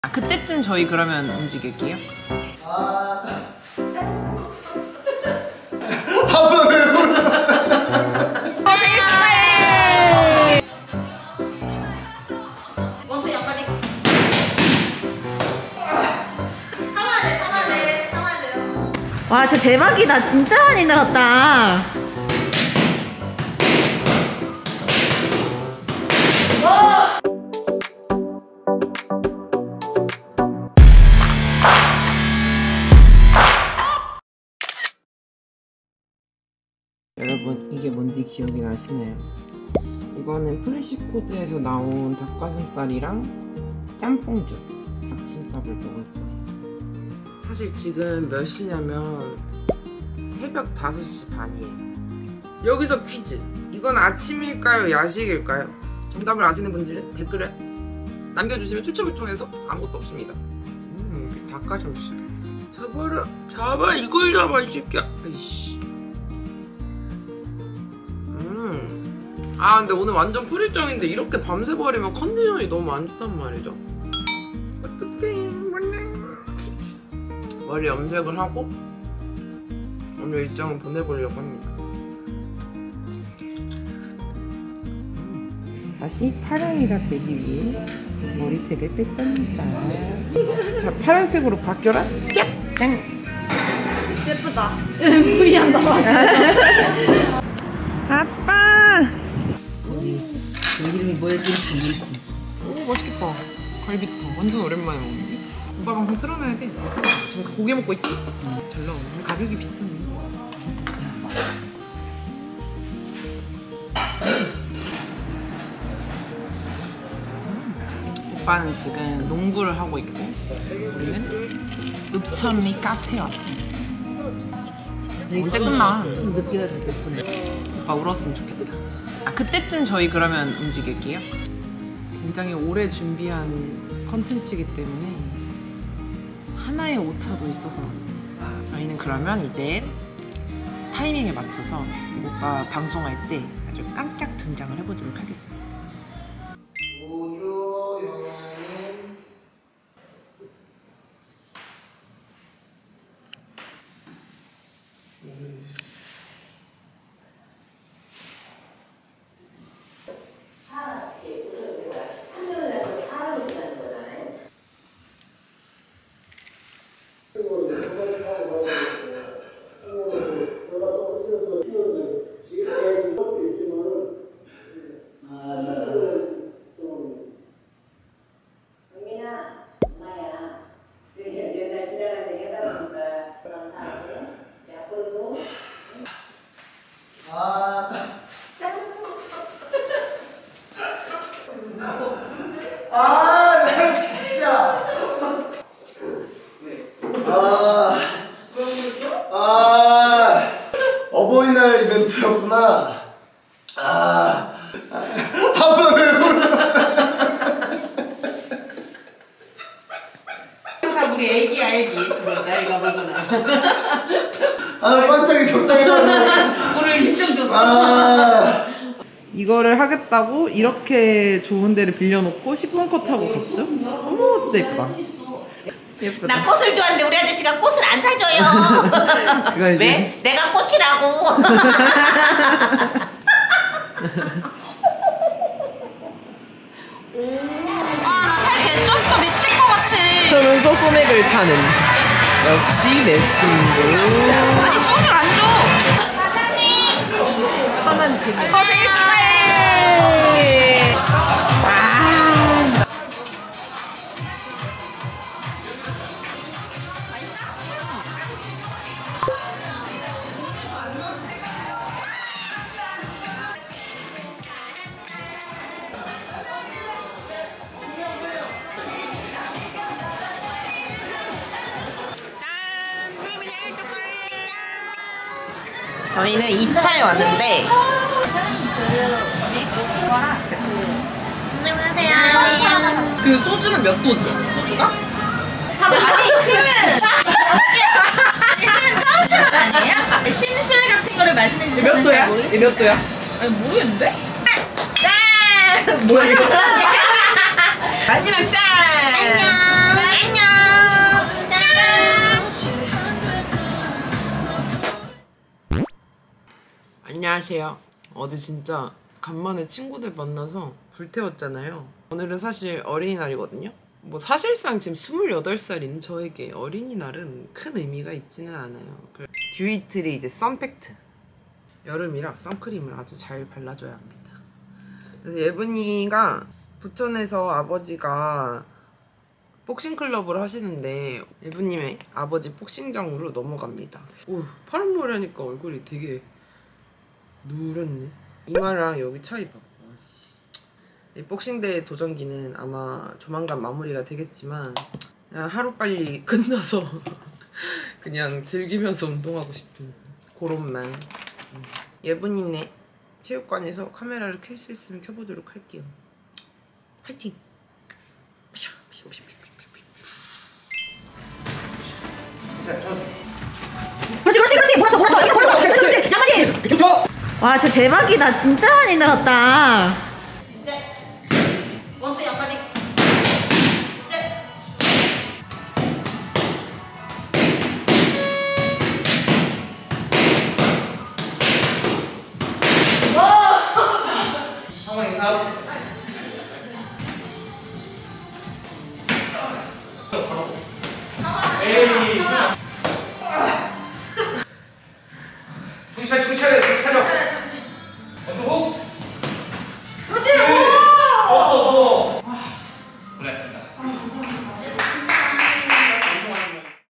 그때쯤 저희 그러면 움직일게요. 와, 진짜 대박이다. 진짜 많이 늘었다. 여러분, 이게 뭔지 기억이 나시나요? 이거는 프레시푸드에서 나온 닭가슴살이랑 짬뽕죽, 아침밥을 먹을 거예요. 사실 지금 몇 시냐면 새벽 5시 반이에요. 여기서 퀴즈! 이건 아침일까요? 야식일까요? 정답을 아시는 분들은 댓글에 남겨주시면 추첨을 통해서 아무것도 없습니다. 닭가슴살 잡아라! 잡아! 이걸 잡아! 이 새끼야! 아이씨. 근데 오늘 완전 풀일정인데 이렇게 밤새 버리면 컨디션이 너무 안 좋단 말이죠. 어떡해. 머리 염색을 하고 오늘 일정을 보내보려고 합니다. 다시 파랑이가 되기 위해 머리색을 뺄 겁니다. 자, 파란색으로 바뀌어라. 짠! 예쁘다. V한다. 아빠! 이름이 뭐였지? 오, 맛있겠다. 갈비탕 완전 오랜만에 먹는데? 오빠 방송 틀어놔야 돼. 지금 고기 먹고 있지? 잘 나오네. 가격이 비싸네. 오빠는 지금 농구를 하고 있고 우리는 읍천리 카페에 왔습니다. 언제 끝나? 늦게가 됐구나. 오빠 울었으면 좋겠다. 그때쯤 저희 그러면 움직일게요. 굉장히 오래 준비한 컨텐츠이기 때문에 하나의 오차도 있어서 저희는 그러면 이제 타이밍에 맞춰서 오빠 방송할 때 아주 깜짝 등장을 해보도록 하겠습니다. 우주 영화는 나 진짜 어버이날 이벤트였구나. 아빠 왜 울어? 항상 우리 애기야 애기. 나이가 먹거나. 반짝이 적당히 받네. 오늘 일정 줬어. 이거를 하겠다고 이렇게 좋은 데를 빌려놓고 10분 컷하고 갔죠? 어머, 진짜 예쁘다. 예쁘다. 나 꽃을 좋아하는데 우리 아저씨가 꽃을 안 사줘요. 그거 이제 왜? 내가 꽃이라고. 나 살 개쪘어. 미칠 것 같아. 그러면서 소맥을 타는 역시 내 친구. 아니 소주를 안 줘. 사장님. 편한 기분. 생일 축하해. 저희는 2차에 왔는데 안녕하세요. 그 소주는 몇 도지? 소주가? 아니 술은 처음처럼 아니에요? 심술 같은 거를 마시는 지 몇 도야? 잘 모르겠어요. 몇 도야? 아니 모르겠는데? 뭐야 이거? 마지막 짠! 안녕! 안녕하세요. 어제 진짜 간만에 친구들 만나서 불태웠잖아요. 오늘은 사실 어린이날이거든요. 뭐 사실상 지금 28살인 저에게 어린이날은 큰 의미가 있지는 않아요. 듀이틀이 이제 선팩트, 여름이라 선크림을 아주 잘 발라줘야 합니다. 그래서 예분이가 부천에서 아버지가 복싱클럽을 하시는데 예분님의 아버지 복싱장으로 넘어갑니다. 오, 파란머리 하니까 얼굴이 되게 누렇네. 이마랑 여기 차이 봐봐. 이 복싱대회 도전기는 아마 조만간 마무리가 되겠지만 그냥 하루빨리 끝나서 그냥 즐기면서 운동하고 싶은 그런 만. 예분이네 체육관에서 카메라를 켤 수 있으면 켜보도록 할게요. 화이팅! 그렇지 몰았어 그렇지 양아지. 와 진짜 대박이다. 진짜 많이 늘었다. 원투 양파리. 정신 차려. 어두고